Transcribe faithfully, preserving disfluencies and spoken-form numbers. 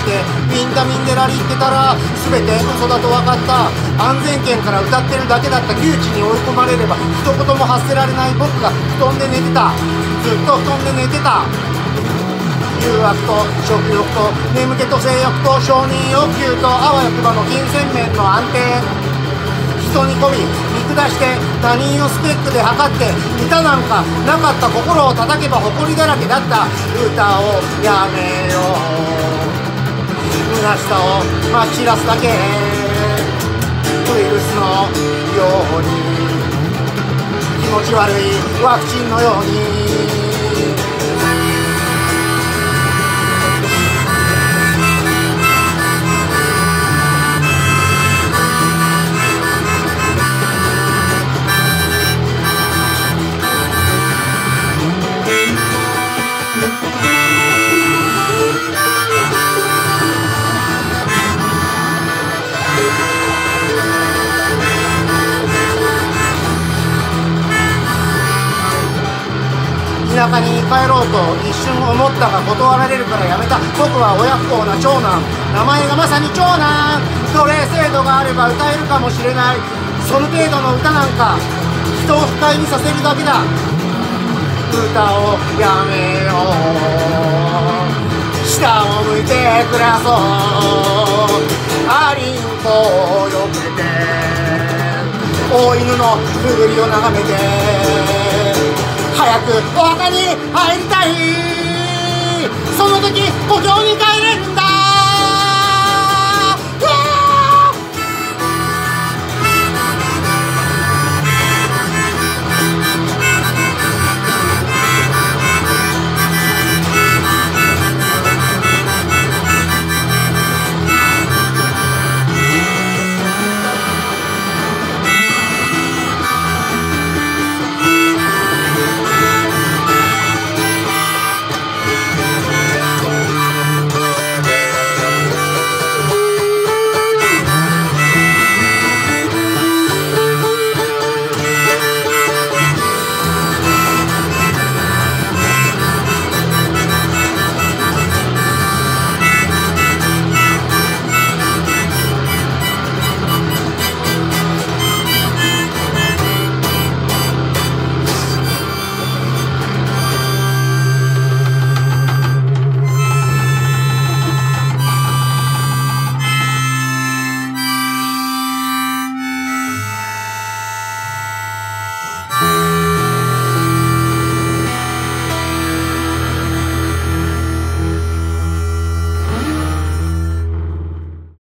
してビンタミンでラリってたら全て嘘だと分かった。安全圏から歌ってるだけだった窮地に追い込まれれば一言も発せられない僕が布団で寝てた。ずっと布団で寝てた。誘惑と食欲と眠気と性欲と承認欲求とあわよくばの金銭面の安定、人に込み見下して他人をスペックで測って歌なんかなかった。心を叩けば誇りだらけだった。歌をやめよう、虚しさをまき散らすだけ。ウイルスのように気持ち悪いワクチンのように。田舎に帰ろうと一瞬思ったが断られるからやめた。僕は親不孝な長男、名前がまさに長男。奴隷制度があれば歌えるかもしれない。その程度の歌なんか人を不快にさせるだけだ。歌をやめよう、下を向いて暮らそう。アリンコをよけて大犬のふぐりを眺めて早くお墓に入りたい。その時故郷に帰れるんだ。